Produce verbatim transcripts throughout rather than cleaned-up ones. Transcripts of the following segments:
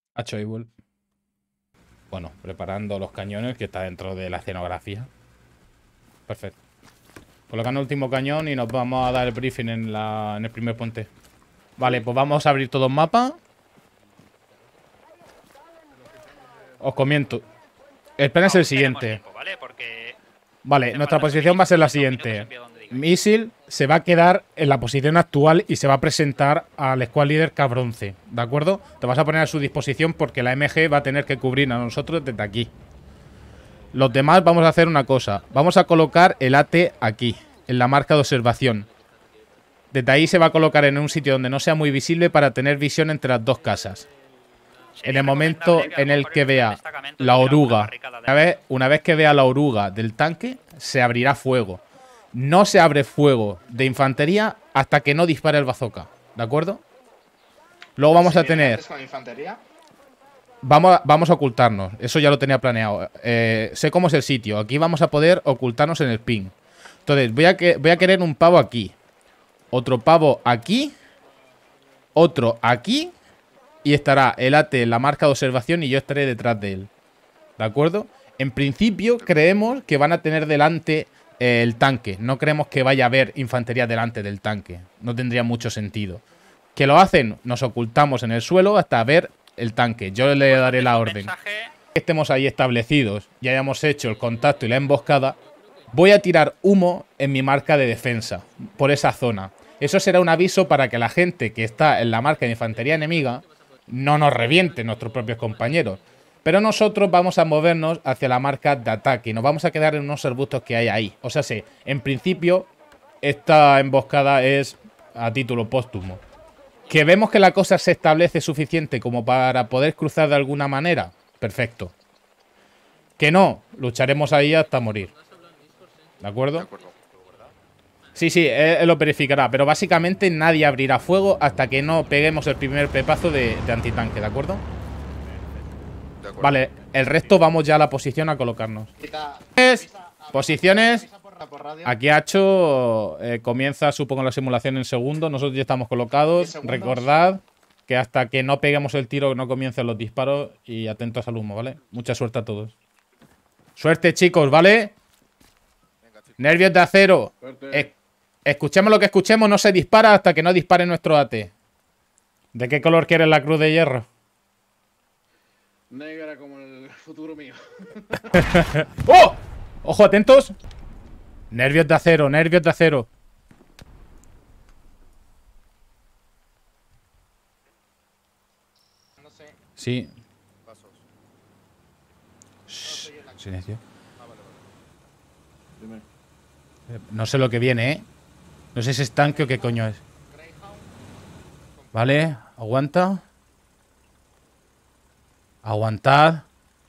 Hacho igual. Bueno, preparando los cañones, que está dentro de la escenografía. Perfecto. Colocando el último cañón y nos vamos a dar el briefing en, la, en el primer puente. Vale, pues vamos a abrir todo el mapa. Os comento. El plan no, es el siguiente. Tiempo, ¿vale? Porque vale, nuestra posición va a ser la siguiente. Misil se va a quedar en la posición actual y se va a presentar al squad líder K bronce, ¿de acuerdo? Te vas a poner a su disposición porque la M G va a tener que cubrir a nosotros desde aquí. Los demás vamos a hacer una cosa. Vamos a colocar el A T aquí, en la marca de observación. Desde ahí se va a colocar en un sitio donde no sea muy visible para tener visión entre las dos casas. En el momento en el que vea la oruga, una vez, una vez que vea la oruga del tanque, se abrirá fuego. No se abre fuego de infantería hasta que no dispare el bazooka, ¿de acuerdo? Luego vamos a tener... Vamos a, vamos a ocultarnos, eso ya lo tenía planeado. Eh, sé cómo es el sitio, aquí vamos a poder ocultarnos en el ping. Entonces, voy a, que, voy a querer un pavo aquí, otro pavo aquí, otro aquí, y estará el A T en la marca de observación y yo estaré detrás de él, ¿de acuerdo? En principio creemos que van a tener delante eh, el tanque. No creemos que vaya a haber infantería delante del tanque. No tendría mucho sentido. ¿Qué lo hacen? Nos ocultamos en el suelo hasta ver el tanque. Yo le daré la orden. Que estemos ahí establecidos y hayamos hecho el contacto y la emboscada, voy a tirar humo en mi marca de defensa por esa zona. Eso será un aviso para que la gente que está en la marca de infantería enemiga no nos reviente, nuestros propios compañeros. Pero nosotros vamos a movernos hacia la marca de ataque y nos vamos a quedar en unos arbustos que hay ahí. O sea, sí, en principio, esta emboscada es a título póstumo. ¿Que vemos que la cosa se establece suficiente como para poder cruzar de alguna manera? Perfecto. Que no, lucharemos ahí hasta morir. ¿De acuerdo? De acuerdo. Sí, sí, él lo verificará. Pero básicamente nadie abrirá fuego hasta que no peguemos el primer pepazo de, de antitanque, ¿de acuerdo? De acuerdo. Vale, el resto vamos ya a la posición a colocarnos. Posiciones. Aquí Hacho eh, comienza, supongo, la simulación en segundo. Nosotros ya estamos colocados. Recordad que hasta que no peguemos el tiro no comiencen los disparos. Y atentos al humo, ¿vale? Mucha suerte a todos. Suerte, chicos, ¿vale? Nervios de acero. Es Escuchemos lo que escuchemos, no se dispara hasta que no dispare nuestro A T. ¿De qué color quieres la cruz de hierro? Negra como el futuro mío. ¡Oh! ¡Ojo, atentos! Nervios de acero, nervios de acero. Sí. Shh, silencio. No sé lo que viene, ¿eh? No sé si es tanque o qué coño es. Vale, aguanta. Aguantad.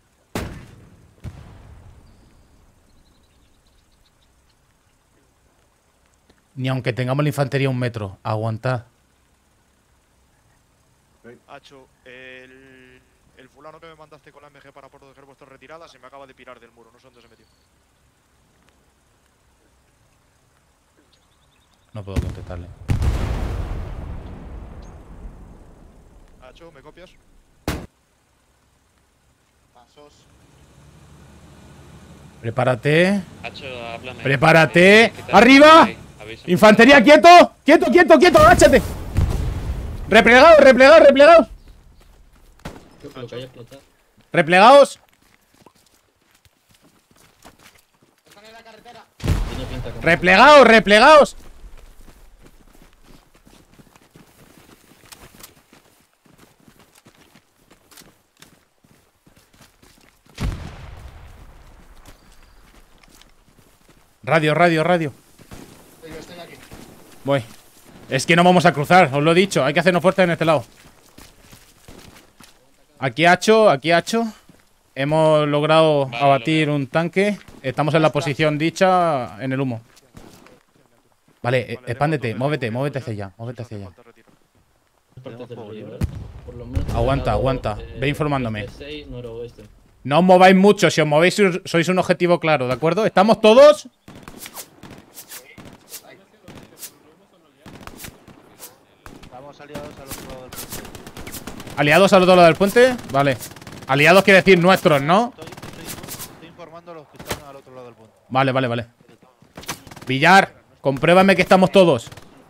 Ni aunque tengamos la infantería a un metro. Aguantad. Hacho, el, el fulano que me mandaste con la M G para proteger vuestra retirada se me acaba de pirar del muro. No sé dónde se metió. No puedo contestarle. Hacho, ¿me copias? Pasos. Prepárate. Hacho, háblame. Prepárate. ¡Arriba! ¡Infantería, quieto! ¡Quieto, quieto, quieto! ¡Agáchate! ¡Replegados, replegados, replegados! ¡Replegados! ¡Replegados, replegados! Radio, radio, radio. Yo estoy aquí. Voy. Es que no vamos a cruzar, os lo he dicho. Hay que hacernos fuertes en este lado. Aquí Hacho, aquí Hacho. Hemos logrado vale, abatir un tanque. Estamos en la posición dicha en el humo. Vale, vale expándete, muévete, muévete hacia allá. Muévete hacia allá. Aguanta, aguanta. Ve informándome. No os mováis mucho, si os movéis sois un objetivo claro, ¿de acuerdo? ¿Estamos todos? Estamos aliados al otro lado del puente. ¿Aliados al otro lado del puente? Vale. Aliados quiere decir nuestros, ¿no? Estoy, estoy, estoy informando a los que están al otro lado del puente. Vale, vale, vale. Villar, compruébame que estamos todos.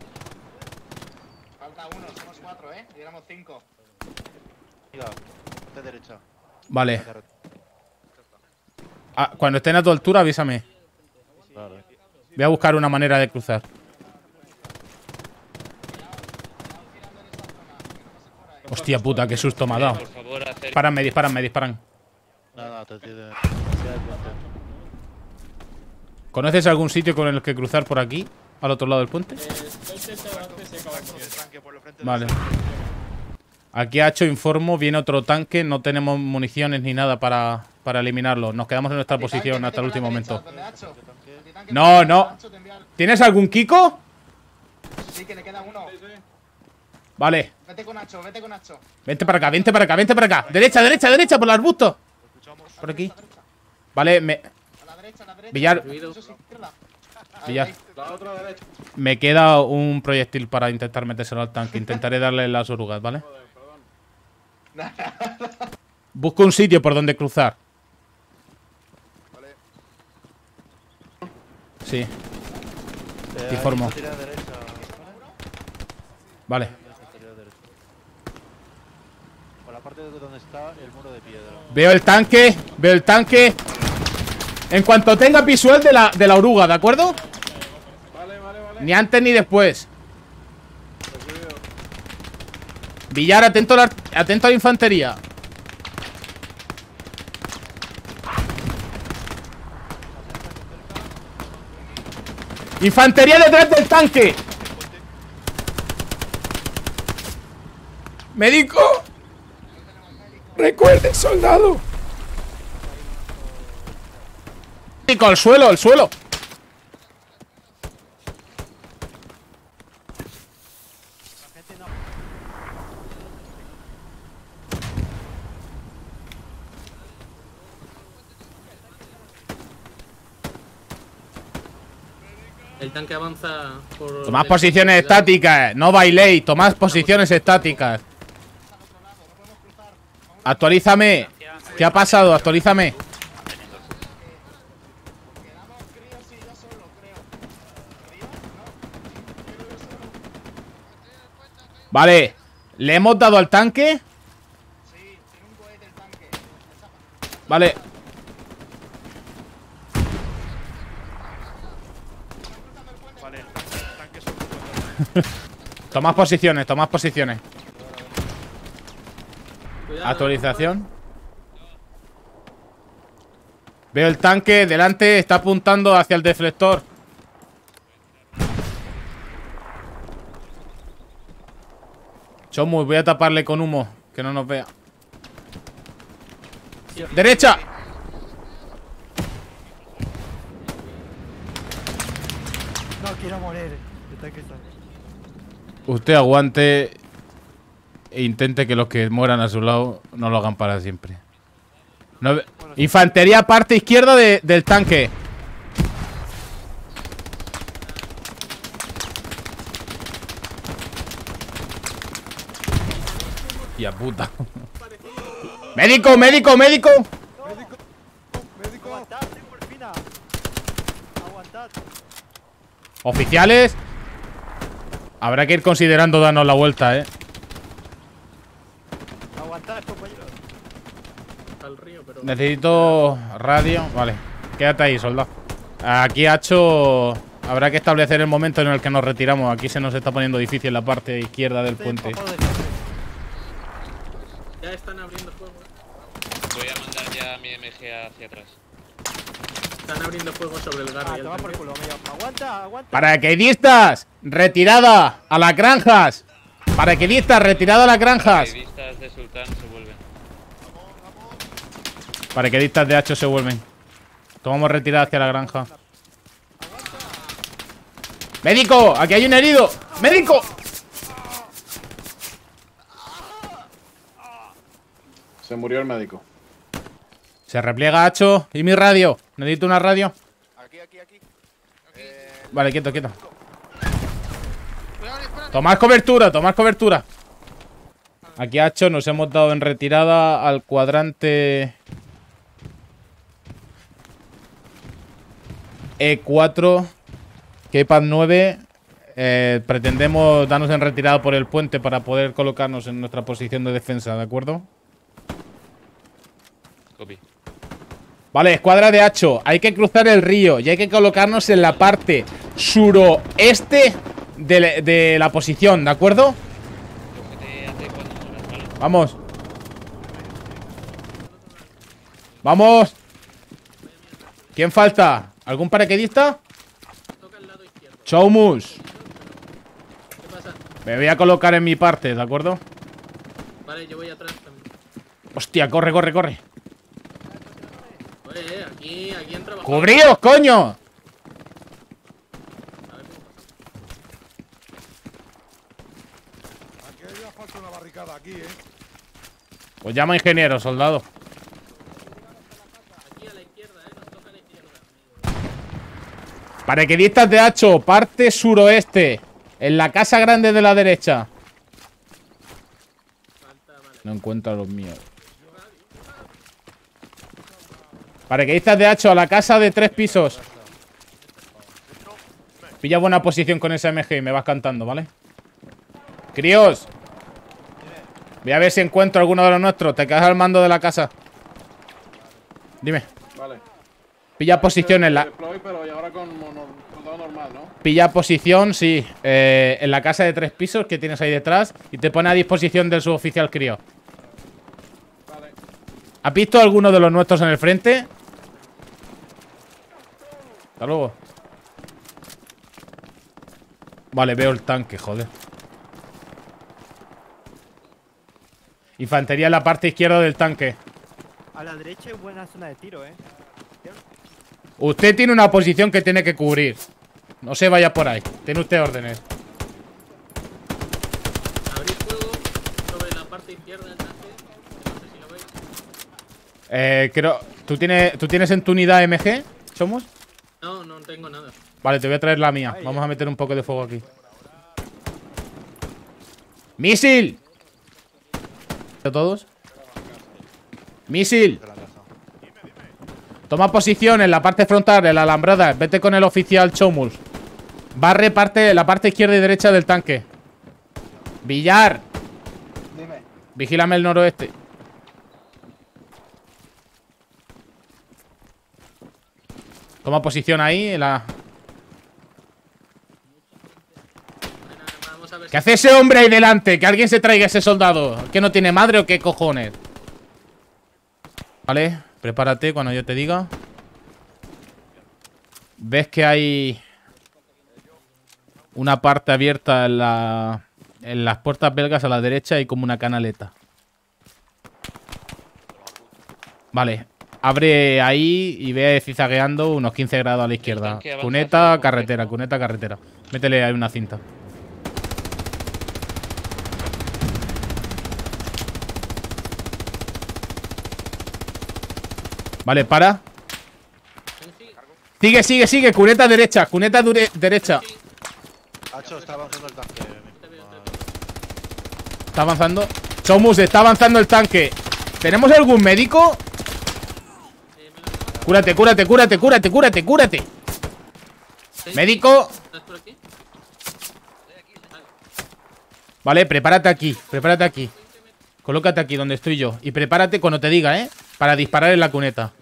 Falta uno, somos cuatro, ¿eh? Y éramos cinco. Mira, de derecha. Vale. La carretera. Ah, cuando estén a tu altura, avísame. Vale. Voy a buscar una manera de cruzar. Hostia puta, qué susto me ha dado. Por favor, hacer. Disparan, disparan, me disparan. Nada, nada, te tiene. Hacia el puente. ¿Conoces algún sitio con el que cruzar por aquí? Al otro lado del puente. Vale. Aquí ha hecho informo, viene otro tanque, no tenemos municiones ni nada para, para eliminarlo. Nos quedamos en nuestra posición hasta el último momento. No, no. ¿Tienes algún Kiko? Sí, que le queda uno. Vale. Vete con Nacho, vete con Nacho. Vente para acá, vente para acá, vente para acá. Derecha, derecha, derecha, por el arbusto. Por aquí. Vale, me... A la derecha, a la derecha. Villar. Eso sí, izquierda. Villar. La otra derecha. Me queda un proyectil para intentar metérselo al tanque. Intentaré darle las orugas, ¿vale? Busco un sitio por donde cruzar. Sí, Eh, Te informo. hay que tirar a derecha, vale. ¿vale? Tirar a derecha. Por la parte de donde está el muro de piedra. Veo el tanque, veo el tanque. En cuanto tenga visual de la, de la oruga, ¿de acuerdo? Vale, vale, vale. Ni antes ni después. Villar, atento a la, atento a la infantería. ¡Infantería detrás del tanque! ¡Médico! ¡Recuerde, soldado! ¡Médico, al suelo, al suelo! El tanque avanza por... Tomad posiciones estáticas, no bailéis, tomad posiciones estáticas. Actualízame. ¿Qué ha pasado? Actualízame. Vale. ¿Le hemos dado al tanque? Sí, tiene un cohete el tanque. Vale. Vale, el tanque son Tomad posiciones, tomad posiciones. Cuidado, Actualización. Veo el tanque delante, está apuntando hacia el deflector. Chomu, voy a taparle con humo, que no nos vea. ¡Derecha! No quiero morir. El tanque está. Usted aguante e intente que los que mueran a su lado no lo hagan para siempre. No ve- Infantería, parte izquierda de- del tanque. Ya puta. ¡Médico, médico, médico! ¡Médico! ¡Aguantad, soy morfina! ¡Aguantad! Oficiales. Habrá que ir considerando darnos la vuelta, eh. ¡Aguantad, compañeros! al río, pero... Necesito radio. Vale, quédate ahí, soldado. Aquí, Hacho, habrá que establecer el momento en el que nos retiramos. Aquí se nos está poniendo difícil la parte izquierda del puente. Ya están abriendo fuego. Voy a mandar ya mi M G hacia atrás. Están abriendo fuego sobre el Garry. Ah, y el toma por tanque. culo, me aguanta, aguanta. Paraquedistas, retirada a las granjas. Paraquedistas, retirada a las granjas. Periodistas de Sultán se vuelven. Paraquedistas de Hacho se vuelven. Tomamos retirada hacia la granja. ¡Médico! ¡Aquí hay un herido! ¡Médico! Se murió el médico. Se repliega Hacho. ¿Y mi radio? Necesito una radio. Aquí, aquí, aquí. Vale, quieto, quieto. Tomad cobertura, tomad cobertura. Aquí Hacho, nos hemos dado en retirada al cuadrante E cuatro, K-Pad nueve. Eh, pretendemos darnos en retirada por el puente para poder colocarnos en nuestra posición de defensa, ¿de acuerdo? Copy. Vale, escuadra de Hacho, hay que cruzar el río y hay que colocarnos en la parte suroeste de, la- de la posición, ¿de acuerdo? Cógete A T cuando mueras, ¿vale? Vamos. Vamos. ¿Quién falta? ¿Algún paraquedista? Toca el lado izquierdo. Chaumus. ¿Qué pasa? Me voy a colocar en mi parte, ¿de acuerdo? Vale, yo voy atrás también. Hostia, corre, corre, corre. Oye, aquí, aquí han trabajado. ¡Cubríos, coño! A ver cómo pasa. Aquí haría falta una barricada aquí, ¿eh? Pues llama ingeniero, soldado. Aquí a la izquierda, eh. Nos toca a la izquierda. Paraquedistas de Hacho, parte suroeste. En la casa grande de la derecha. Falta, vale. No encuentro a los míos. Paraquedistas de Hacho, a la casa de tres pisos. Pilla buena posición con esa M G y me vas cantando, ¿vale? Críos. Voy a ver si encuentro alguno de los nuestros. Te quedas al mando de la casa. Dime. Vale. Pilla posición en la... Deploy, pero y ahora con mono- soldado normal, ¿no? Pilla posición, sí. Eh, en la casa de tres pisos que tienes ahí detrás. Y te pone a disposición del suboficial crío. Vale. ¿Has visto alguno de los nuestros en el frente? Hasta luego. Vale, veo el tanque, joder. Infantería en la parte izquierda del tanque. A la derecha hay buena zona de tiro, eh. Usted tiene una posición que tiene que cubrir. No se vaya por ahí. Tiene usted órdenes. Abrir fuego sobre la parte izquierda del tanque. No sé si lo veis. Eh, creo... ¿Tú tienes, ¿Tú tienes en tu unidad M G? ¿Somos? No, no tengo nada. Vale, te voy a traer la mía. Vamos a meter un poco de fuego aquí. ¡Misil! ¿Todos? ¡Misil! Toma posición en la parte frontal, en la alambrada. Vete con el oficial Chomul. Barre parte, la parte izquierda y derecha del tanque. Villar. Dime. Vigílame el noroeste. Toma posición ahí en la... Bueno, vamos a ver ¿Qué hace ese hombre ahí delante? Que alguien se traiga a ese soldado. ¿Que no tiene madre o qué cojones? Vale, prepárate cuando yo te diga. Ves que hay una parte abierta en, la, en las puertas belgas a la derecha y como una canaleta. Vale, abre ahí y ve cizagueando unos quince grados a la izquierda. tanque avanza Cuneta, hacia carretera, el cuneta, carretera. Métele ahí una cinta. Vale, para. Sigue, sigue, sigue. Cuneta derecha, cuneta dure- derecha. Hacho, está avanzando el tanque. Está avanzando. Chomus, está avanzando el tanque. ¿Tenemos algún médico? Cúrate, cúrate, cúrate, cúrate, cúrate, cúrate. Médico. ¿Estás por aquí? Vale, prepárate aquí, prepárate aquí. Colócate aquí donde estoy yo. Y prepárate cuando te diga, ¿eh? Para disparar en la cuneta.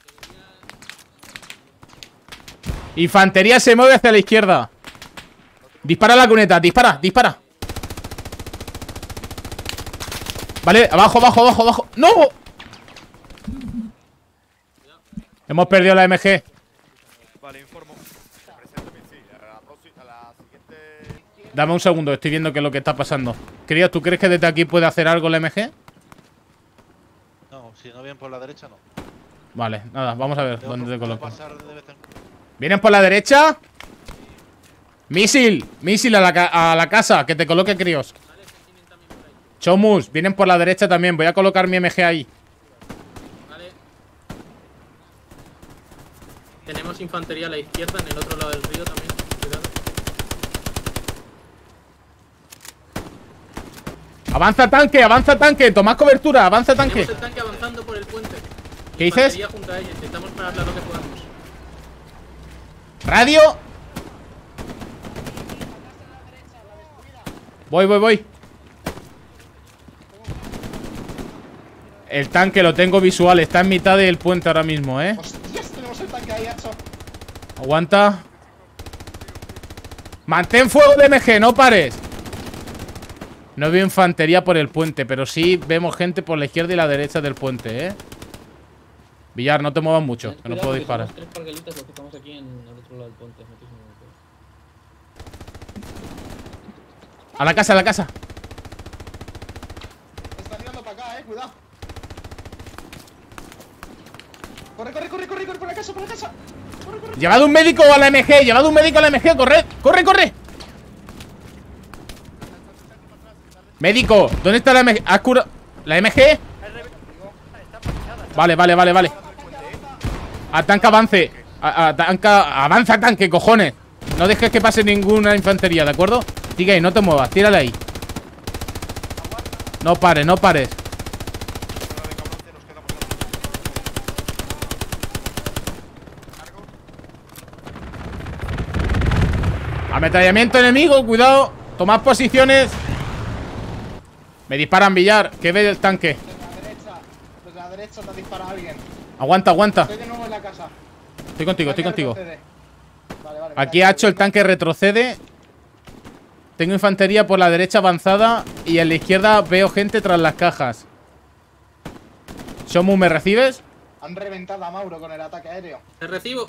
Infantería se mueve hacia la izquierda. Dispara a la cuneta, dispara, dispara. Vale, abajo, abajo, abajo, abajo. ¡No! Hemos perdido la M G. Vale, informo. Presento misil. A la, próxima- a la siguiente. Dame un segundo, estoy viendo qué es lo que está pasando. Críos, ¿tú crees que desde aquí puede hacer algo la M G? No, si no vienen por la derecha, no. Vale, nada, vamos a ver Tengo dónde que te coloco. pasar de vez en cuando. ¿Vienen por la derecha? Misil, misil a la, ca- a la casa, que te coloque, críos. Chomus, vienen por la derecha también. Voy a colocar mi M G ahí. Vale. Tenemos infantería a la izquierda, en el otro lado del río también. Cuidado. Avanza tanque, avanza tanque. Tomad cobertura, avanza tanque. Tenemos el tanque avanzando por el puente. ¿Qué dices? Infantería junto a ella. Intentamos pararla lo que podamos. Radio. Voy, voy, voy. El tanque lo tengo visual. Está en mitad del puente ahora mismo, ¿eh? Hostias, tenemos el tanque ahí, Hacho. Aguanta. Mantén fuego de M G, no pares. No veo infantería por el puente, pero sí vemos gente por la izquierda y la derecha del puente, ¿eh? Villar, no te muevas mucho, que no puedo disparar. Tres parguelitas los que estamos aquí en el otro lado del puente. A la casa, a la casa. Está tirando para acá, eh, cuidado. Corre, corre, corre, corre, corre, por la casa, por la casa. Corre, corre. Llevad un médico a la M G, llevad un médico a la M G, corred, corre, corre. Médico, ¿dónde está la M G? ¿Has curado? ¿La M G? Vale, vale, vale, vale. A tanque avance. A, a, tanca, avanza tanque, cojones. No dejes que pase ninguna infantería, ¿de acuerdo? Sigue ahí, no te muevas, tírale ahí. No pares, no pares. Ametrallamiento enemigo, cuidado. Tomad posiciones. Me disparan, Villar. ¿Qué ve el tanque? Desde la derecha, desde la derecha te dispara alguien. Aguanta, aguanta. Estoy de nuevo en la casa. Estoy contigo, estoy Tanque contigo. retrocede. Vale, vale. Aquí Hacho, el tanque retrocede. Tengo infantería por la derecha avanzada. Y en la izquierda veo gente tras las cajas. Shomu, ¿me recibes? Han reventado a Mauro con el ataque aéreo. Te recibo.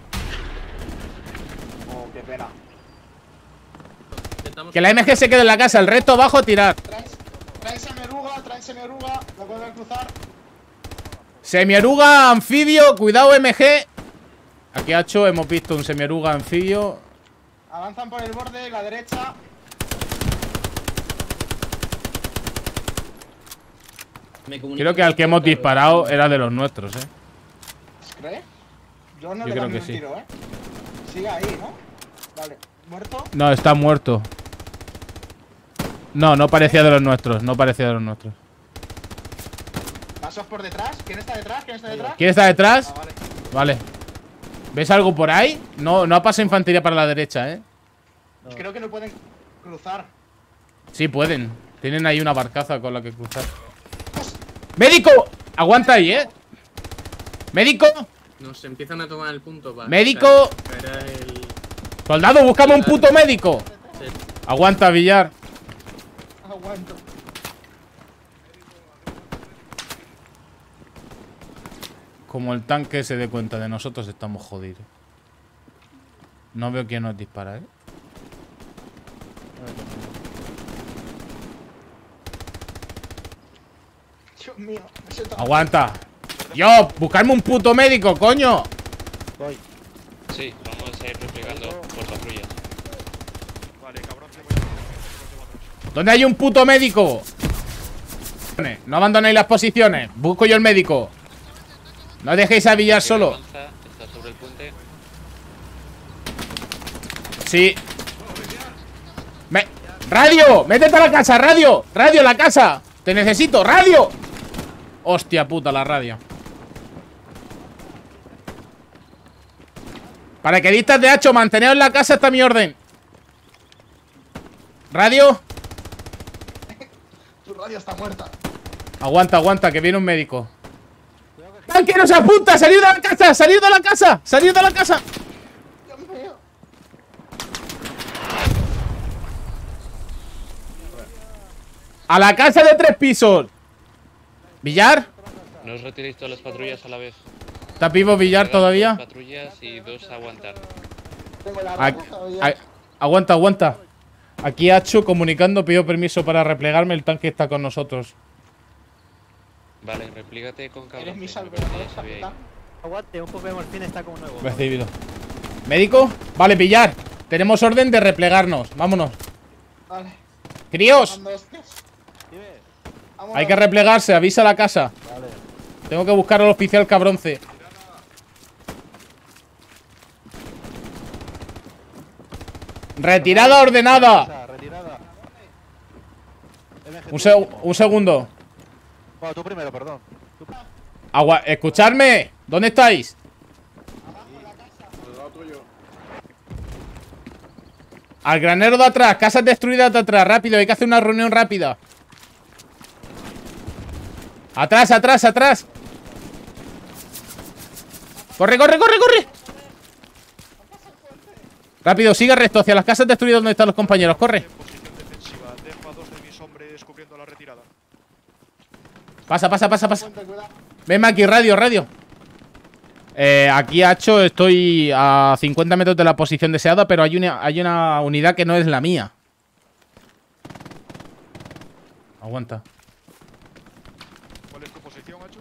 Oh, qué pena. Intentamos. Que la M G se quede en la casa. El resto abajo a tirar. Traen, traen semioruga, traen semioruga. Lo pueden cruzar. Semioruga, anfibio. Cuidado, M G. Aquí Hacho, hemos visto un semioruga, anfibio. Avanzan por el borde, la derecha. Me comunico Creo que al que hemos disparado era de los nuestros, eh. ¿Crees? Yo no Yo le creo doy que un sí. tiro, eh. Sigue ahí, ¿no? Vale. ¿Muerto? No, está muerto. No, no parecía de los nuestros. No parecía de los nuestros. Pasos por detrás. ¿Quién está detrás? ¿Quién está detrás? ¿Quién está detrás? Ah, vale. Vale. ¿Ves algo por ahí? No, no ha pasado infantería para la derecha, ¿eh? Creo que no pueden cruzar. Sí, pueden. Tienen ahí una barcaza con la que cruzar. ¡Médico! Aguanta ahí, ¿eh? ¡Médico! Nos empiezan a tomar el punto. Va. ¡Médico! Caerá el... ¡Soldado, buscamos un puto médico! Sí. Aguanta, Villar. Aguanto. Como el tanque se dé cuenta de nosotros, estamos jodidos. No veo quién nos dispara, ¿eh? Dios mío. Me siento... Aguanta. Yo, buscarme un puto médico, coño. Voy. Sí, vamos a ir replegando por patrullas. Vale, cabrón, te voy a hacer. ¿Dónde hay un puto médico? No abandonéis las posiciones. Busco yo el médico. No dejéis a Villar solo. Avanza, está sobre el puente. Sí. Me... ¡Radio! ¡Métete a la casa! ¡Radio! ¡Radio a la casa! ¡Te necesito! ¡Radio! Hostia puta, la radio. Paraquedistas de Hacho, manteneos en la casa hasta mi orden. ¿Radio? Tu radio está muerta. Aguanta, aguanta, que viene un médico. ¡Tanque nos apunta! ¡Salid de la casa! ¡Salid de la casa! ¡Salid de la casa! Dios mío. ¡A la casa de tres pisos! ¿Villar? No os retiréis todas las patrullas a la vez. ¿Está vivo Villar Quedan todavía? dos patrullas y dos a aguantar. Tengo la A- radio todavía. a- aguanta, aguanta. Aquí Hacho comunicando, pido permiso para replegarme. El tanque está con nosotros. Vale, replígate con cabrón. Eres mi que me salvador, parece ya sabía ahí. capitán. Aguante, un poco de morfina está como nuevo. Recibido. ¿Médico? Vale, Villar. Tenemos orden de replegarnos. Vámonos. Vale. ¡Críos! Dando hostias. Vámonos. Hay que replegarse. Avisa a la casa. Tengo que buscar al oficial Cabronce. Retirada ordenada. Retirada. M G Un, se un segundo. Bueno, tú primero, perdón. Tú... Agua, escuchadme. ¿Dónde estáis? Al granero de atrás, casas destruidas de atrás. Rápido, hay que hacer una reunión rápida. Atrás, atrás, atrás. Corre, corre, corre, corre. Rápido, sigue recto hacia las casas destruidas donde están los compañeros. Corre. Posición defensiva. Dejo a dos de mis hombres cubriendo la retirada. Pasa, pasa, pasa, pasa. Venme aquí, radio, radio. Eh, aquí, Hacho, estoy a cincuenta metros de la posición deseada, pero hay una, hay una unidad que no es la mía. Aguanta. ¿Cuál es tu posición, Hacho?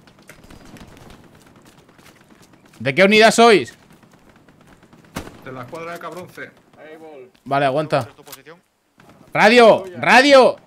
¿De qué unidad sois? De la escuadra de Cabronce. Vale, aguanta. ¿Cuál es tu posición? ¡Radio! ¡Radio!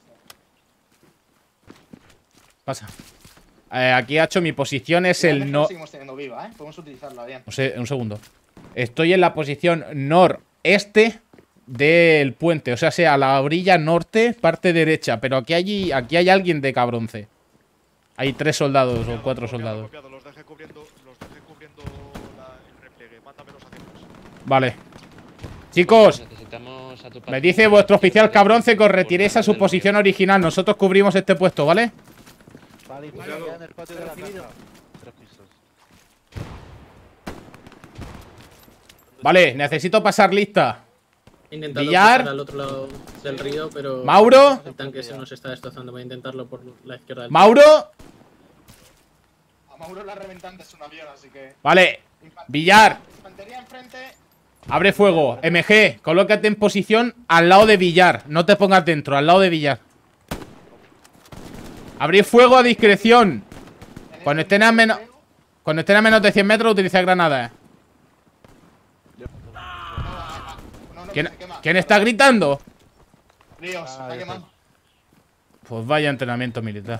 Pasa. Eh, aquí, Hacho, mi posición es el no... Seguimos teniendo viva, ¿eh? Podemos utilizarla bien. No sé, un segundo. Estoy en la posición noreste del puente. O sea, sea la orilla norte, parte derecha. Pero aquí hay, aquí hay alguien de Cabronce. Hay tres soldados o cuatro Copiado, soldados. copiado. Los dejé cubriendo, los dejé cubriendo la, el repliegue. Mándamelos hacia atrás. Vale. Chicos, Necesitamos a tu me dice vuestro oficial Cabronce que os retiréis a su posición original. Nosotros cubrimos este puesto, ¿vale? Vale, pues ya en el patio de la casa. Tres pisos. Vale, necesito pasar lista. He intentado Villar. pasar al otro lado del río, pero Mauro. el tanque se nos está destrozando. Voy a intentarlo por la izquierda del Mauro. A Mauro la reventante es un avión, así que. Vale. Villar. Infantería enfrente. Abre fuego. M G, colócate en posición al lado de Villar. No te pongas dentro, al lado de Villar. Abrir fuego a discreción. Cuando estén a menos Cuando estén a menos de cien metros, utiliza granadas. No, no, ¿Quién, que se quema. ¿Quién está gritando? Ríos, Ah, está ya quemando. Pues vaya entrenamiento militar.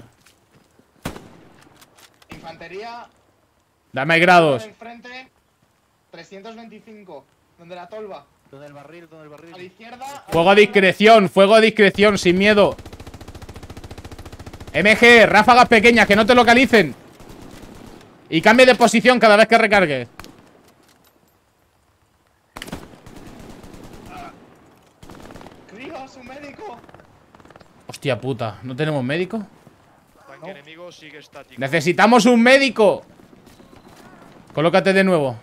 Infantería. Dame grados. Enfrente. trescientos veinticinco. Donde la tolva. Donde el barril, donde el A la barril. izquierda. Fuego a discreción, fuego a discreción, sin miedo. M G, ráfagas pequeñas, que no te localicen. Y cambie de posición cada vez que recargues. Ríos, un médico. Hostia puta, ¿no tenemos médico? Tanque enemigo sigue estático. ¡Necesitamos un médico! Colócate de nuevo.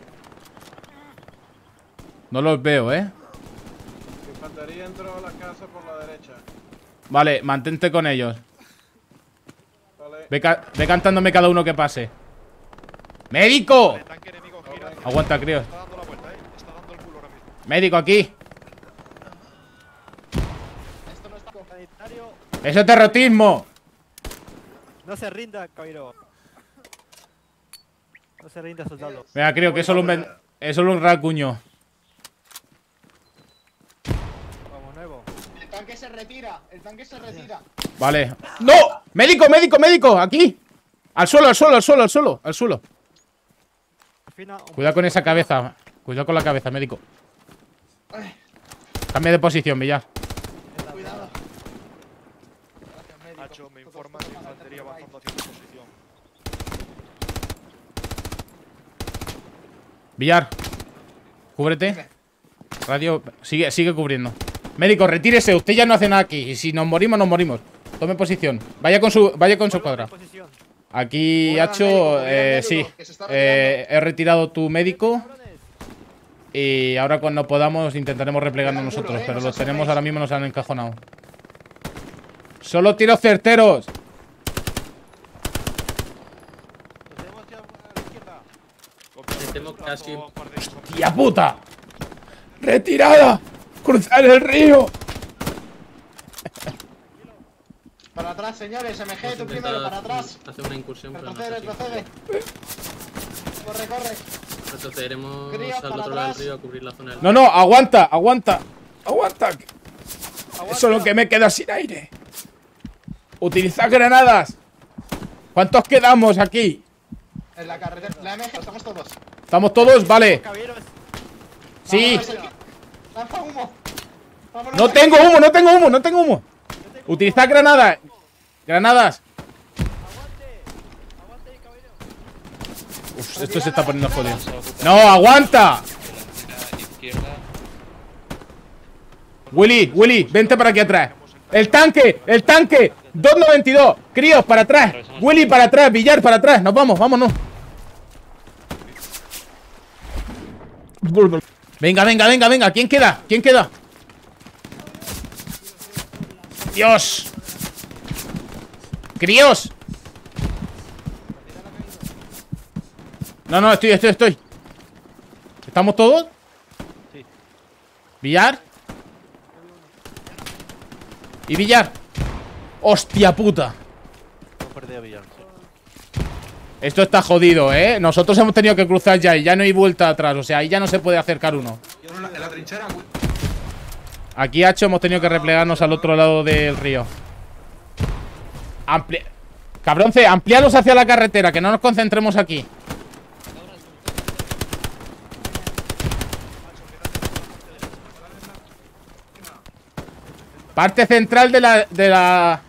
No los veo, ¿eh? Infantería entró a la casa por la derecha. Vale, mantente con ellos. Vale. Ve, ca ve cantándome cada uno que pase. ¡Médico! El tanque enemigo gira. Aguanta, críos. Está dando la vuelta, eh. Está dando el culo ahora mismo. Médico aquí. Esto no está. Sanitario, ¡Eso es terrorismo! no se rinda, caballero. No se rinda, soldado. Venga, creo que es solo un, ven- es solo un racuño. Vamos, nuevo. El tanque se retira. El tanque se retira. Vale. ¡No! ¡Médico, médico, médico! ¡Aquí! Al suelo, al suelo, al suelo, al suelo, al suelo. Fina, un Cuidado con esa cabeza. Cuidado con la cabeza, médico. Cambia de posición, Villar. Cuidado. Hacho, me informan de infantería avanzando hacia tu posición. Villar. Cúbrete. Radio. Sigue, sigue cubriendo. Médico, retírese. Usted ya no hace nada aquí. Y si nos morimos, nos morimos. Tome posición. Vaya con su, vaya con su cuadra. posición. Aquí, Muevan al Hacho, médico, muevan al eh, médico, sí. que se está Eh, he retirado tu médico. Cabrones. Y ahora cuando podamos intentaremos replegarnos Cuidado, nosotros. eh, Pero no los os tenemos asoméis. ahora mismo, nos han encajonado. Solo tiros certeros. Lo tenemos ya a la izquierda. Copiado, Tenemos desplazo casi- a un par de mis hombres. ¡Tía puta! ¡Retirada! ¡Cruzar el río! Para atrás, señores. M G, Hemos tú primero, intentado para atrás. hacer una incursión, pero no Retrocede, es así. retrocede. Corre, corre. Retrocederemos Críos, al para otro lado del atrás. río a cubrir la zona del No, no, aguanta, aguanta. Aguanta. Eso es lo que me queda sin aire. Utilizad granadas. ¿Cuántos quedamos aquí? En la carretera. La M G, estamos todos. ¿Estamos todos? Vale. Caballeros, Sí. Vámonos, el- Lanza humo. Vámonos No aquí. tengo humo, no tengo humo, no tengo humo. yo tengo Utilizad granadas. Granadas. Uf, esto se está poniendo jodido. ¡No, aguanta! Izquierda. Willy, Willy, vente para aquí atrás. ¡El tanque! ¡El tanque! dos noventa y dos. Críos, para atrás. Willy, para atrás. Villar, para atrás. Nos vamos, vámonos. Venga, venga, venga, venga. ¿Quién queda? ¿Quién queda? ¡Dios! ¡Críos! No, no, estoy, estoy, estoy. ¿Estamos todos? Sí. ¿Villar? ¿Y Villar? ¡Hostia puta! No perdí a Villar, sí. Esto está jodido, ¿eh? Nosotros hemos tenido que cruzar ya y ya no hay vuelta atrás. O sea, ahí ya no se puede acercar uno. En la, en la trinchera, güey. Aquí, Hacho, hemos tenido que replegarnos al otro lado del río. Ampli... Cabronce, amplíalos hacia la carretera, que no nos concentremos aquí. Parte central de la... De la...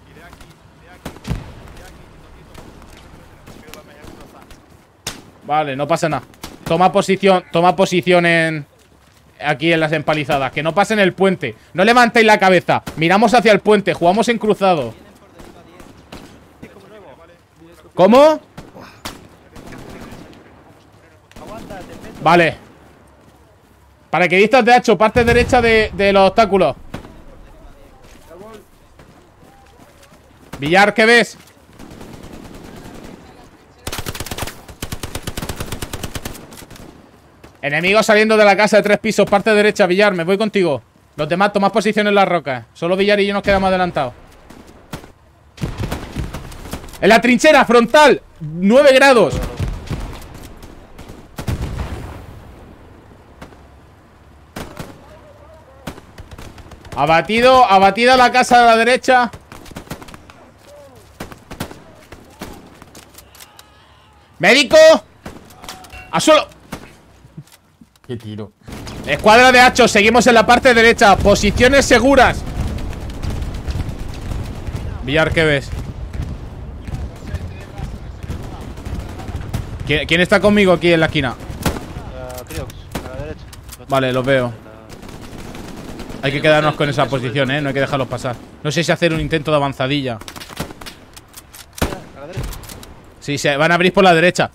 Vale, no pasa nada. Toma posición, toma posición en... Aquí en las empalizadas. Que no pasen el puente. No levantéis la cabeza. Miramos hacia el puente. Jugamos en cruzado. ¿Cómo? Vale. Paraquedistas de Hacho. Parte derecha de, de los obstáculos. Villar, ¿qué ves? Enemigos saliendo de la casa de tres pisos. Parte derecha, Villar, me voy contigo. Los demás, tomad posición en las rocas. Solo Villar y yo nos quedamos adelantados. En la trinchera, frontal. nueve grados. Abatido, abatida la casa de la derecha. ¡Médico! ¡A suelo! ¡Qué tiro! Escuadra de Hacho, seguimos en la parte derecha. Posiciones seguras. Villar, ¿qué ves? ¿Quién, quién está conmigo aquí en la esquina? Uh, Criox, a la derecha. Vale, los veo. Hay que quedarnos con esa posición, ¿eh? No hay que dejarlos pasar. No sé si hacer un intento de avanzadilla. A la derecha. Sí, se van a abrir por la derecha.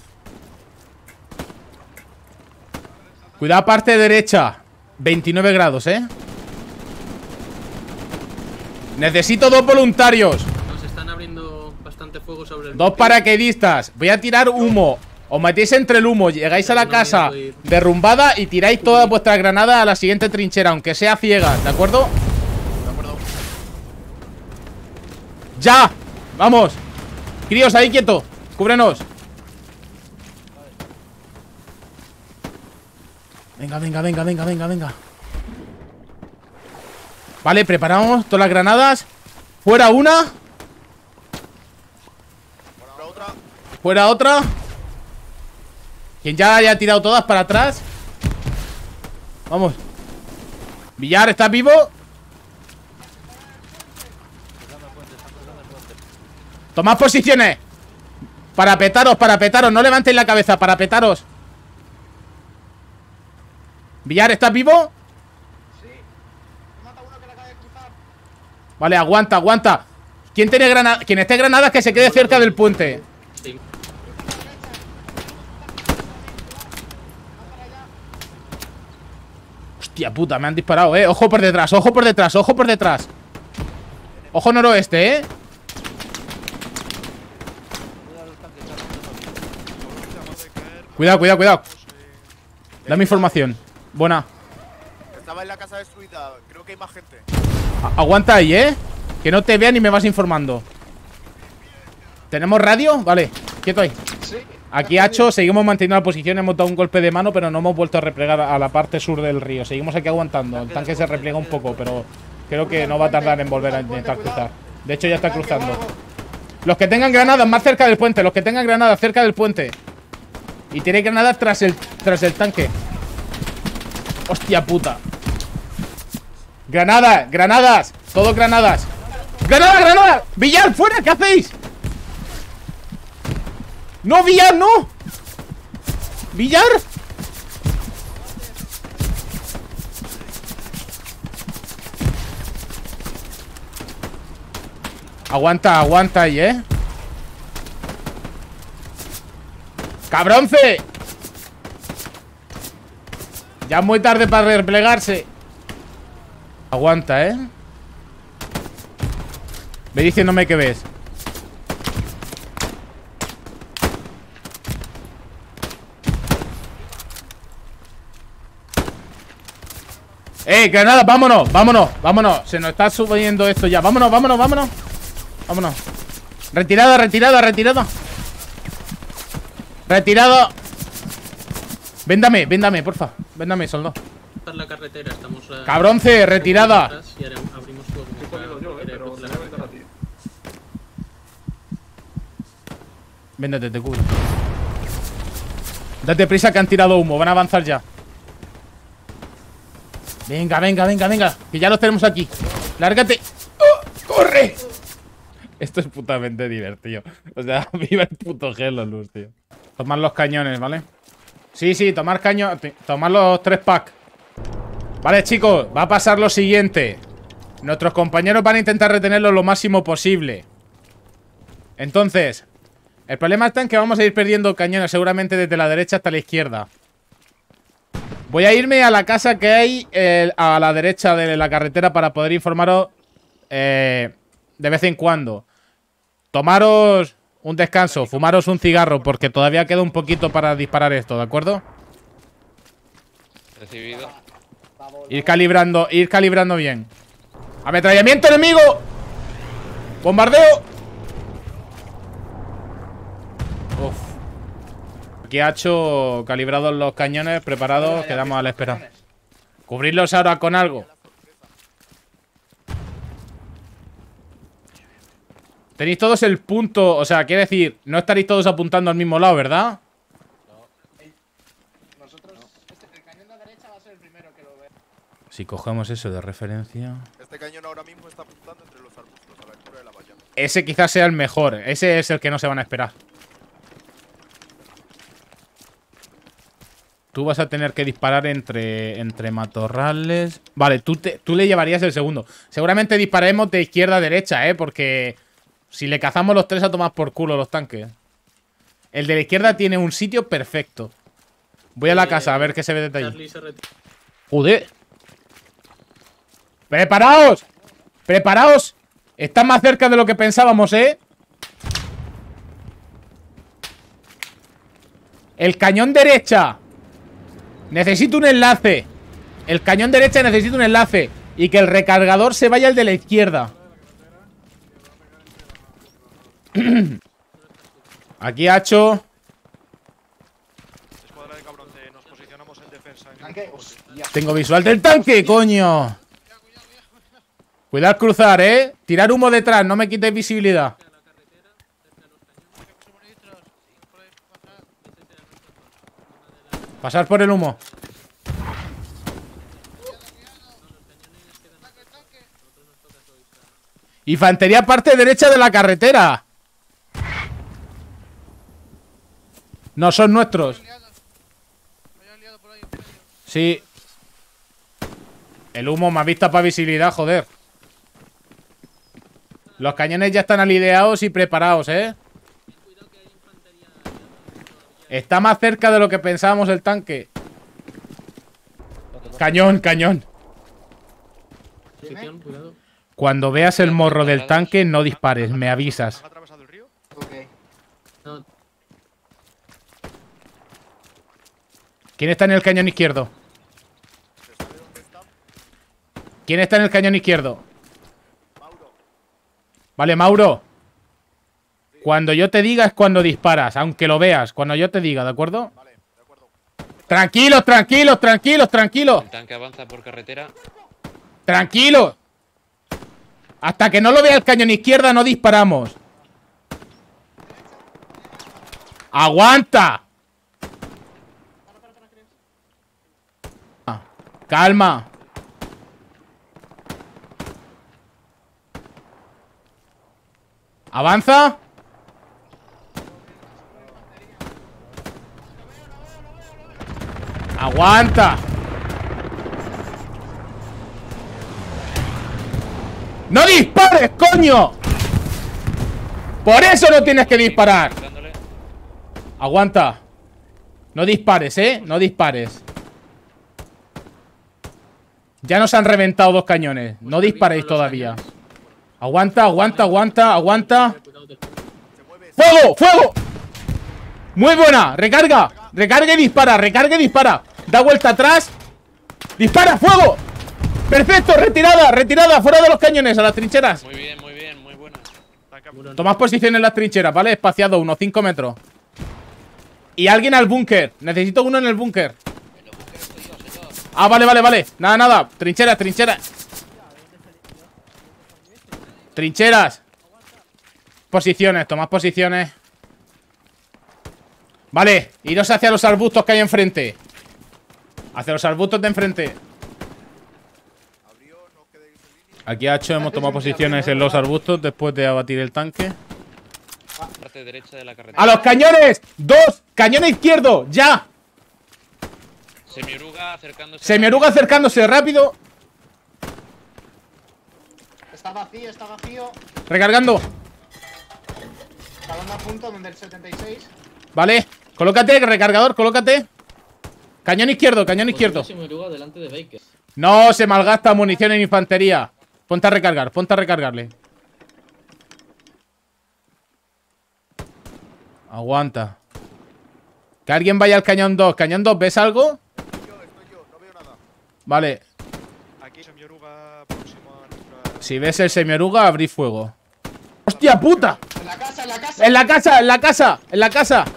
Cuidado, parte derecha. veintinueve grados, ¿eh? Necesito dos voluntarios. Nos están abriendo bastante fuego sobre el... Dos paracaidistas. Voy a tirar humo. Os metéis entre el humo. Llegáis a la casa derrumbada y tiráis todas vuestras granadas a la siguiente trinchera, aunque sea ciega, ¿de acuerdo? De acuerdo. ¡Ya! ¡Vamos! Críos, ahí quieto. Cúbrenos. Venga, venga, venga, venga, venga, venga. Vale, preparamos todas las granadas. Fuera una. Fuera otra. Fuera otra. Quien ya haya tirado todas para atrás. Vamos. Villar, ¿estás vivo? Tomad posiciones. Para petaros, para petaros. No levantéis la cabeza, para petaros. Villar, ¿estás vivo? Sí. Mata uno que le acaba de cruzar. Vale, aguanta, aguanta. ¿Quién tiene granadas? Quien esté granadas que se quede cerca del puente. Sí. Hostia puta, me han disparado, eh. Ojo por detrás, ojo por detrás, ojo por detrás. Ojo noroeste, eh. Cuidado, cuidado, cuidado. Dame información. Buena. Estaba en la casa destruida. Creo que hay más gente. A- Aguanta ahí, eh. Que no te vean y me vas informando. ¿Tenemos radio? Vale, quieto ahí. Sí. Aquí, Hacho, seguimos manteniendo la posición. Hemos dado un golpe de mano, pero no hemos vuelto a replegar a la parte sur del río. Seguimos aquí aguantando. El tanque se repliega un poco, pero creo que no va a tardar en volver a intentar cruzar. De hecho, ya está cruzando. Los que tengan granadas más cerca del puente. Los que tengan granadas cerca del puente. Y tiene granadas tras el, tras el tanque. Hostia puta. Granadas, granadas. Todo granadas. ¡Granada, granada! ¡Villar, fuera! ¿Qué hacéis? ¡No, Villar, no! ¡Villar! Aguanta, aguanta ahí, ¿eh? ¡Cabronce! Ya es muy tarde para replegarse. Aguanta, ¿eh? Ve diciéndome que ves. ¡Eh, granada! ¡Vámonos! ¡Vámonos! ¡Vámonos! Se nos está subiendo esto ya. ¡Vámonos, vámonos, vámonos! ¡Vámonos! ¡Retirada, retirada, retirada! ¡Retirada! Véndame, véndame, porfa. Véndame, soldado. La carretera, estamos a... ¡Cabronce, retirada! Y ahora abrimos fuego. Estoy poniendo yo, eh, pero Quiere se voy a meter a ti. Véndete, te cubro. Date prisa que han tirado humo. Van a avanzar ya. Venga, venga, venga, venga. Que ya los tenemos aquí. Lárgate. ¡Oh! ¡Corre! Esto es putamente divertido. O sea, viva el puto Hello Luz, tío. Tomar los cañones, ¿vale? Sí, sí, tomar cañones. Tomar los tres packs. Vale, chicos, va a pasar lo siguiente. Nuestros compañeros van a intentar retenerlo lo máximo posible. Entonces, el problema está en que vamos a ir perdiendo cañones seguramente desde la derecha hasta la izquierda. Voy a irme a la casa que hay eh, a la derecha de la carretera para poder informaros eh, de vez en cuando. Tomaros un descanso, fumaros un cigarro, porque todavía queda un poquito para disparar esto, ¿de acuerdo? Recibido. Ir calibrando, ir calibrando bien. ¡Ametrallamiento enemigo! ¡Bombardeo! Uf. Aquí ha hecho calibrados los cañones, preparados, quedamos a la espera. Cubrirlos ahora con algo. Tenéis todos el punto, o sea, quiere decir, no estaréis todos apuntando al mismo lado, ¿verdad? Nosotros, este, el cañón de la derecha va a ser el primero que lo ve. Si cogemos eso de referencia. Este cañón ahora mismo está apuntando entre los arbustos, a la altura de la valla. Ese quizás sea el mejor. Ese es el que no se van a esperar. Tú vas a tener que disparar entre, entre matorrales. Vale, tú, te, tú le llevarías el segundo. Seguramente dispararemos de izquierda a derecha, ¿eh? Porque si le cazamos los tres a tomar por culo los tanques. El de la izquierda tiene un sitio perfecto. Voy a la casa a ver qué se ve desde ahí. ¡Joder! ¡Preparaos! ¡Preparaos! Están más cerca de lo que pensábamos, ¿eh? El cañón derecha. Necesito un enlace. El cañón derecha necesita un enlace. Y que el recargador se vaya al de la izquierda. Aquí Hacho. Escuadra de Cabronce, nos posicionamos en defensa. En Tanque, hostia. Tengo visual del tanque, coño. Cuidado cruzar, eh. Tirar humo detrás, no me quites visibilidad. Pasar por el humo. Infantería parte derecha de la carretera. No, son nuestros. Sí. El humo, más vista para visibilidad, joder. Los cañones ya están alineados y preparados, ¿eh? Está más cerca de lo que pensábamos el tanque. Cañón, cañón. Posición, cuidado. Cuando veas el morro del tanque, no dispares, me avisas. ¿Has atravesado el río? Ok. No, ¿Quién está en el cañón izquierdo? ¿Se sabe dónde está? ¿Quién está en el cañón izquierdo? Mauro. Vale, Mauro. Cuando yo te diga es cuando disparas, aunque lo veas. Cuando yo te diga, ¿de acuerdo? Vale, de acuerdo. Tranquilos, tranquilos, tranquilos, tranquilos. El tanque avanza por carretera. Tranquilos. Hasta que no lo vea el cañón izquierda no disparamos. ¡Aguanta! Calma. Avanza. Aguanta. ¡No dispares, coño! Por eso no tienes que disparar. Dándole. Aguanta. No dispares, ¿eh? No dispares. Ya nos han reventado dos cañones. No disparéis todavía. Aguanta, aguanta, aguanta, aguanta. ¡Fuego! ¡Fuego! Muy buena. Recarga. Recarga y dispara. Recarga y dispara. Da vuelta atrás. Dispara. ¡Fuego! Perfecto. Retirada. Retirada. Fuera de los cañones. A las trincheras. Muy bien, muy bien, muy buena. Tomad posición en las trincheras, ¿vale? Espaciado. Unos cinco metros. Y alguien al búnker. Necesito uno en el búnker. Ah, vale, vale, vale. Nada, nada. Trincheras, trincheras. Trincheras. Posiciones, tomad posiciones. Vale, iros hacia los arbustos que hay enfrente. Hacia los arbustos de enfrente. Aquí Hacho hemos tomado posiciones en los arbustos después de abatir el tanque. Parte derecha de la carretera. ¡A los cañones! ¡Dos! ¡Cañón izquierdo! ¡Ya! Semioruga acercándose. Semioruga acercándose, rápido. Está vacío, está vacío. Recargando. Balón a punto donde el setenta y seis. Vale, colócate, recargador, colócate. Cañón izquierdo, cañón izquierdo. delante de Baker. No se malgasta munición en infantería. Ponte a recargar, ponte a recargarle. Aguanta. Que alguien vaya al cañón dos. Cañón dos, ¿ves algo? Vale. Aquí semioruga próximo a nuestra. Si ves el semioruga, abrí fuego. ¡Hostia puta! En la casa, en la casa. ¡En la casa, en la casa! ¡En la casa!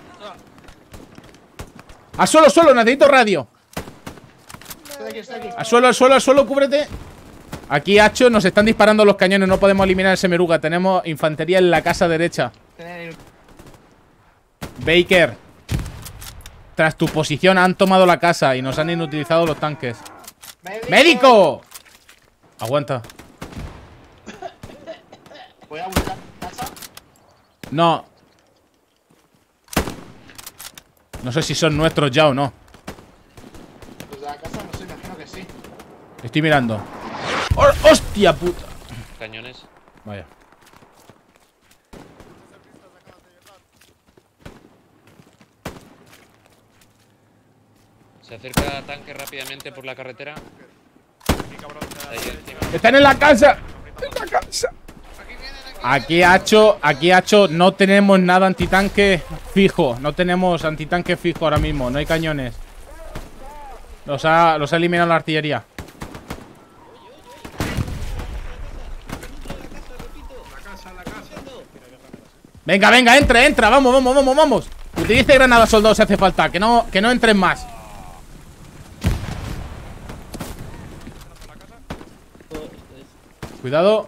¡A suelo, suelo! Necesito radio. Estoy aquí, estoy aquí. Al suelo, al suelo, al suelo, cúbrete. Aquí, Hacho, nos están disparando los cañones. No podemos eliminar el semioruga. Tenemos infantería en la casa derecha. Tener- Baker. Tras tu posición han tomado la casa y nos han inutilizado los tanques. ¡Médico! Aguanta. Voy a buscar casa. No. No sé si son nuestros ya o no. Pues de la casa no sé, imagino que sí. Estoy mirando. ¡Oh, ¡hostia puta! Cañones. Vaya. Se acerca tanque rápidamente por la carretera. Aquí, cabrón. Ahí encima. ¡Están en la casa! ¡En la casa! Aquí, Hacho, aquí, Hacho, no tenemos nada antitanque fijo. No tenemos antitanque fijo ahora mismo. No hay cañones. Los ha, los ha eliminado la artillería. Venga, venga, entra, entra. Vamos, vamos, vamos, vamos. Utilice granadas, soldados, si hace falta. Que no, que no entren más. Cuidado.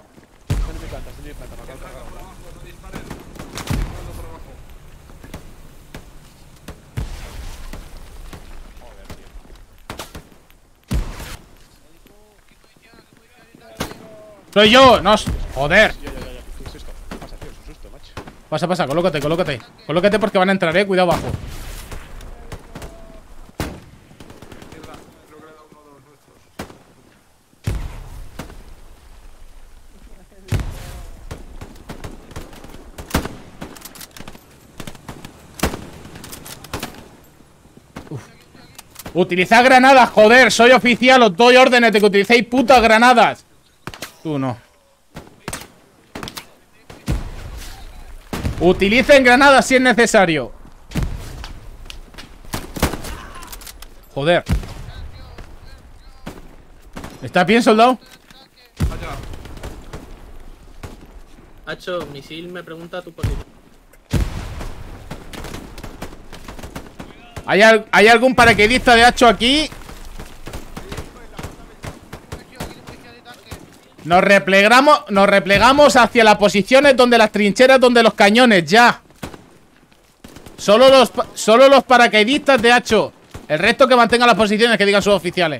Soy yo, no. Joder. Pasa, pasa, colócate, colócate. Colócate porque van a entrar, eh. Cuidado abajo. Utilizad granadas, joder, soy oficial, os doy órdenes de que utilicéis putas granadas. Tú no. Utilicen granadas si es necesario. Joder. ¿Estás bien, soldado? Hacho, misil me pregunta tu posición. ¿Hay, al- ¿Hay algún paracaidista de Hacho aquí? Nos replegamos, nos replegamos hacia las posiciones donde las trincheras, donde los cañones, ya. Solo los, pa- solo los paracaidistas de Hacho. El resto que mantengan las posiciones, que digan sus oficiales.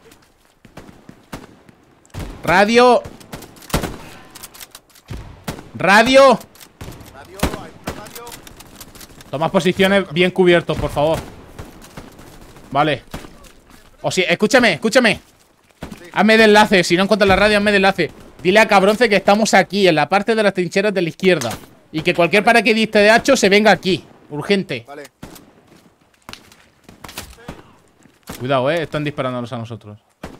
Radio. Radio. Radio, hay una radio. Tomad posiciones bien cubiertos, por favor. Vale. O si, escúchame, escúchame. Hazme de enlace, si no encuentras la radio, hazme de enlace. Dile a Cabronce que estamos aquí, en la parte de las trincheras de la izquierda. Y que cualquier paraquedista de Hacho se venga aquí. Urgente. Vale. Cuidado, eh, están disparándonos a nosotros.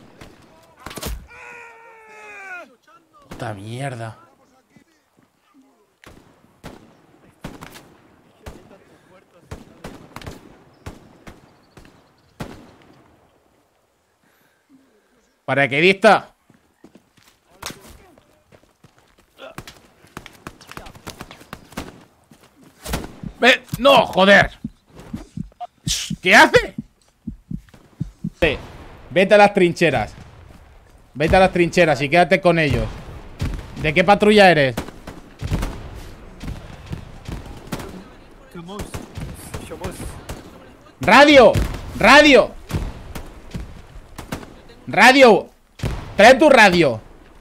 Puta mierda. Paraquedista. Ve, no, joder. ¿Qué hace? Vete a las trincheras. Vete a las trincheras y quédate con ellos. ¿De qué patrulla eres? Radio. Radio. Radio. Trae tu radio.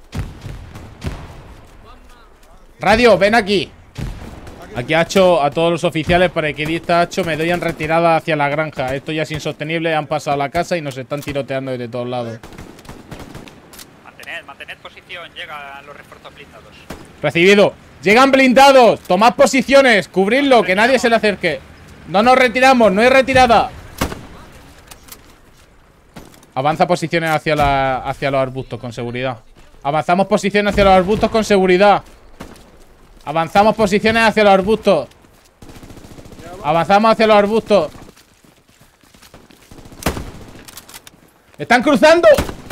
Radio, ven aquí. Aquí ha hecho a todos los oficiales paraquedistas Hacho, me doy en retirada hacia la granja. Esto ya es insostenible, han pasado a la casa y nos están tiroteando desde todos lados. Mantened, mantened posición, llegan los refuerzos blindados. Recibido. Llegan blindados, tomad posiciones, cubridlo, que nadie se le acerque. No nos retiramos, no hay retirada. Avanza posiciones hacia, la, hacia los arbustos con seguridad. Avanzamos posiciones hacia los arbustos con seguridad. Avanzamos posiciones hacia los arbustos. Avanzamos hacia los arbustos. ¡Están cruzando!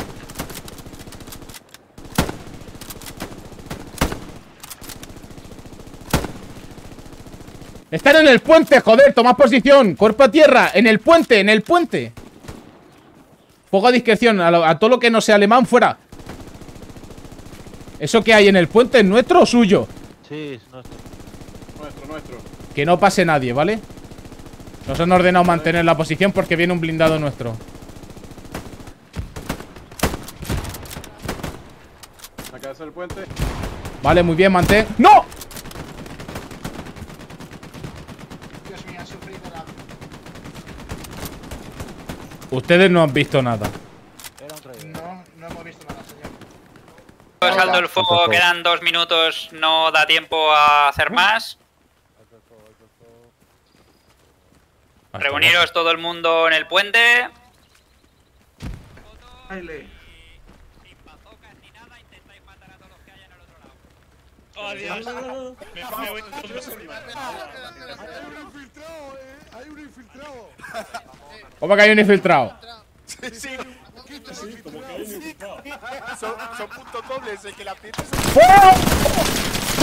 Están en el puente, joder, tomad posición. Cuerpo a tierra, en el puente, en el puente. Fuego a discreción, a, lo, a todo lo que no sea alemán, fuera. ¿Eso que hay en el puente es nuestro o suyo? Sí, es nuestro. Nuestro, nuestro. Que no pase nadie, ¿vale? Nos han ordenado mantener la posición porque viene un blindado nuestro. La casa del puente. Vale, muy bien, mantén. ¡No! Dios mío, he sufrido la... Ustedes no han visto nada. Era un traidor. No, no hemos visto nada, señor. Saldo el fuego, quedan dos minutos, no da tiempo a hacer más. Reuniros todo el mundo en el puente. ¿Cómo que hay un infiltrado? Sí, son, son puntos dobles, el que la aprieta es...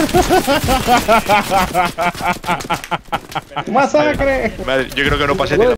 ¡Masacre! Madre, yo creo que no pasé ni la